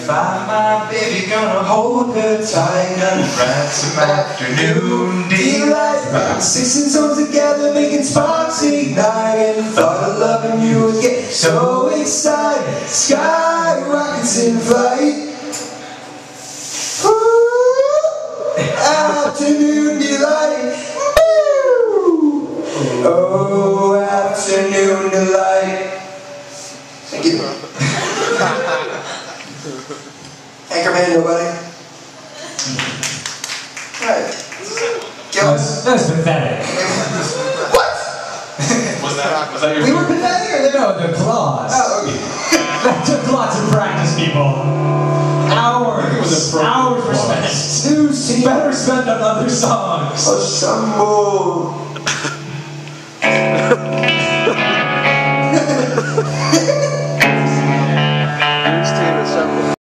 find my baby, gonna hold her tight, gonna write some afternoon delight. 5, 6 and songs together, making sparks ignite, and the thought of loving you would get so excited. Sky rockets in flight. Afternoon delight. Oh, afternoon delight. Thank you. Anchorman, nobody? Alright. That's pathetic. What? Was that your... We were pathetic or no, the applause. Oh, okay. That took lots of practice, people. Hours were spent. Better spent on other songs. Assemble.